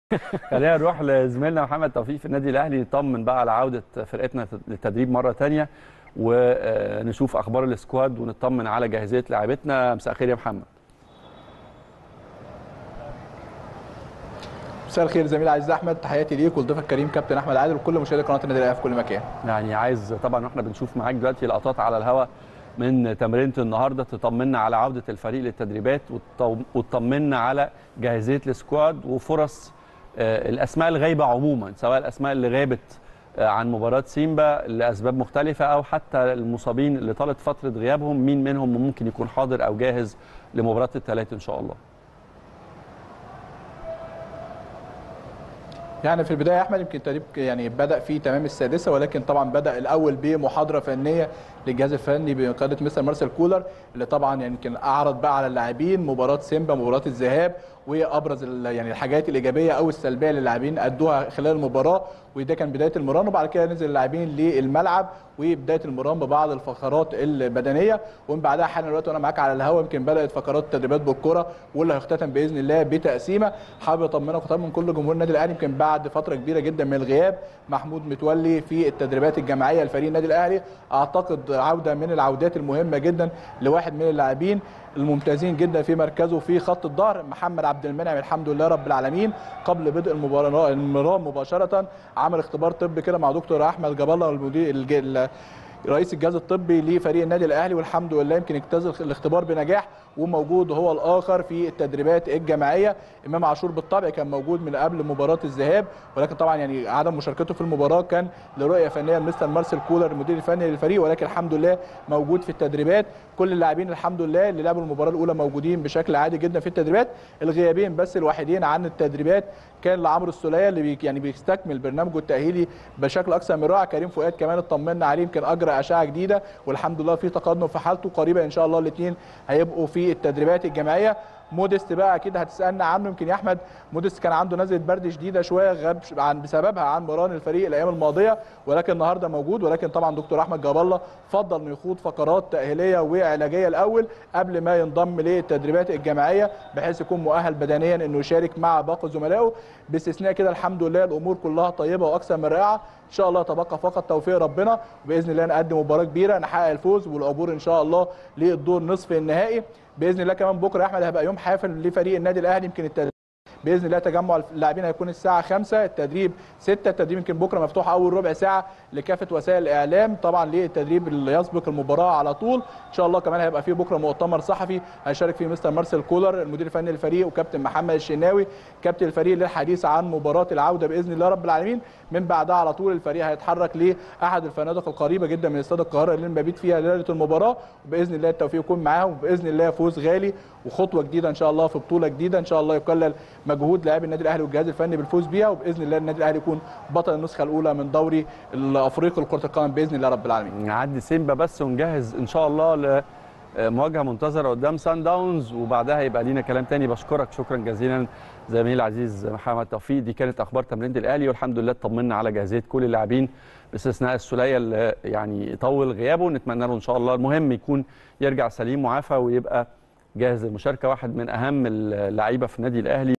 خلينا نروح لزميلنا محمد توفيق في النادي الاهلي يطمن بقى على عوده فرقتنا للتدريب مره ثانيه، ونشوف اخبار السكواد ونطمن على جاهزيه لاعبتنا. مساء الخير يا محمد. مساء الخير زميلي عزيز احمد، تحياتي ليك ولضيفك الكريم كابتن احمد عادل وكل مشاهدي قناه النادي الاهلي في كل مكان. يعني عايز طبعا واحنا بنشوف معاك دلوقتي لقطات على الهواء من تمرينه النهارده تطمنا على عوده الفريق للتدريبات وتطمنا على جاهزيه السكواد وفرص الاسماء الغايبه عموما، سواء الاسماء اللي غابت عن مباراه سيمبا لاسباب مختلفه او حتى المصابين اللي طالت فتره غيابهم، مين منهم ممكن يكون حاضر او جاهز لمباراه الثلاث ان شاء الله. يعني في البدايه يا احمد يمكن التدريب يعني بدا في تمام السادسه، ولكن طبعا بدا الاول بمحاضره فنيه للجهاز الفني بقياده مستر مارسيل كولر، اللي طبعا يعني يمكن اعرض بقى على اللاعبين مباراه سيمبا، مباراه الذهاب، وابرز يعني الحاجات الايجابيه او السلبيه اللي اللاعبين ادوها خلال المباراه، وده كان بدايه المران. وبعد كده نزل اللاعبين للملعب وبدايه المران ببعض الفقرات البدنيه، ومن بعدها حالا دلوقتي وانا معاك على الهواء يمكن بدات فقرات التدريبات بالكره، واللي هيختتم باذن الله بتقسيمه. حابب اطمنك وطمن كل جمهور النادي الاهلي يمكن بعد فتره كبيره جدا من الغياب محمود متولي في التدريبات الجماعيه لفريق النادي الاهلي، اعتقد عوده من العودات المهمه جدا لواحد من اللاعبين الممتازين جدا في مركزه في خط الظهر، محمد عبد المنعم. الحمد لله رب العالمين قبل بدء المران مباشره عمل اختبار طبي كده مع دكتور احمد جاب الله المدير رئيس الجهاز الطبي لفريق النادي الاهلي، والحمد لله يمكن اجتاز الاختبار بنجاح وموجود هو الاخر في التدريبات الجماعيه. امام عاشور بالطبع كان موجود من قبل مباراه الذهاب، ولكن طبعا يعني عدم مشاركته في المباراه كان لرؤيه فنيه مستر مارسيل كولر المدير الفني للفريق، ولكن الحمد لله موجود في التدريبات. كل اللاعبين الحمد لله اللي لعبوا المباراه الاولى موجودين بشكل عادي جدا في التدريبات. الغيابين بس الوحيدين عن التدريبات كان لعمرو السوليه اللي يعني بيستكمل برنامجه التاهيلي بشكل اكثر من رائع. كريم فؤاد كمان اطمنا عليه، يمكن اجرى اشعه جديده والحمد لله في تقدم في حالته، قريبا ان شاء الله الاثنين هيبقوا في التدريبات الجماعيه. موديست بقى اكيد هتسالنا عنه، يمكن يا احمد موديست كان عنده نزله برد شديده شويه غاب بسببها عن مران الفريق الايام الماضيه، ولكن النهارده موجود. ولكن طبعا دكتور احمد جاب الله فضل انه يخوض فقرات تاهيليه وعلاجيه الاول قبل ما ينضم للتدريبات الجماعيه، بحيث يكون مؤهل بدنيا انه يشارك مع باقي زملائه. باستثناء كده الحمد لله الامور كلها طيبه واكثر من رائعه. ان شاء الله تبقى فقط توفيق ربنا، وباذن الله نقدم مباراه كبيره نحقق الفوز والعبور ان شاء الله للدور نصف النهائي باذن الله. كمان بكره يا احمد هيبقى يوم حافل لفريق النادي الاهلي، يمكن التدريب باذن الله تجمع اللاعبين هيكون الساعه 5، التدريب 6، التدريب يمكن بكره مفتوح اول ربع ساعه لكافه وسائل الاعلام طبعا للتدريب اللي يسبق المباراه على طول. ان شاء الله كمان هيبقى فيه بكره مؤتمر صحفي هيشارك فيه مستر مارسيل كولر المدير الفني للفريق وكابتن محمد الشناوي كابتن الفريق للحديث عن مباراه العوده باذن الله رب العالمين. من بعدها على طول الفريق هيتحرك لاحد الفنادق القريبه جدا من استاد القاهره اللي المبيت فيها ليله المباراه، وباذن الله التوفيق يكون معاهم، وباذن الله فوز غالي وخطوه جديده ان شاء الله في بطوله جديده ان شاء الله يقلل مجهود لاعبي النادي الاهلي والجهاز الفني بالفوز بيها، وباذن الله النادي الاهلي يكون بطل النسخه الاولى من دوري الافريقي لكره القدم باذن الله رب العالمين. نعدي سيمبا بس ونجهز ان شاء الله لمواجهه منتظره قدام سان داونز، وبعدها يبقى لينا كلام تاني. بشكرك شكرا جزيلا زميلي العزيز محمد توفيق. دي كانت اخبار تمرينه الاهلي، والحمد لله اطمنا على جاهزيه كل اللاعبين باستثناء السوليه اللي يعني طول غيابه، نتمنى له ان شاء الله المهم يكون يرجع سليم وعافى ويبقى جاهز للمشاركه. واحد من اهم اللعيبه في النادي الاهلي.